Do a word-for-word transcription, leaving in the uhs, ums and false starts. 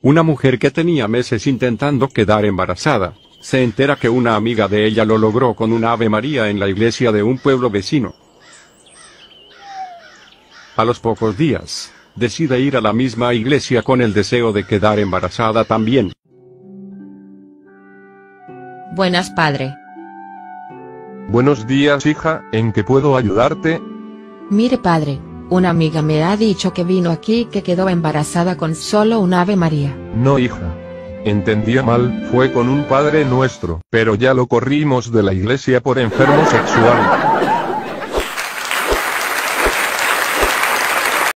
Una mujer que tenía meses intentando quedar embarazada, se entera que una amiga de ella lo logró con una Ave María en la iglesia de un pueblo vecino. A los pocos días, decide ir a la misma iglesia con el deseo de quedar embarazada también. Buenas, padre. Buenos días, hija, ¿en qué puedo ayudarte? Mire, padre, una amiga me ha dicho que vino aquí y que quedó embarazada con solo un Ave María. No, hija. Entendía mal, fue con un Padre Nuestro, pero ya lo corrimos de la iglesia por enfermo sexual.